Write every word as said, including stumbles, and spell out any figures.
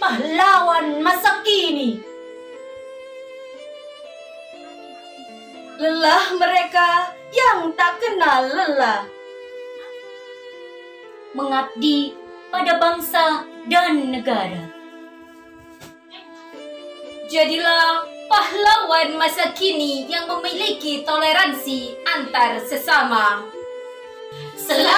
pahlawan masa kini. Lelah mereka yang tak kenal lelah, mengabdi pada bangsa dan negara. Jadilah pahlawan masa kini yang memiliki toleransi antar sesama. Selamat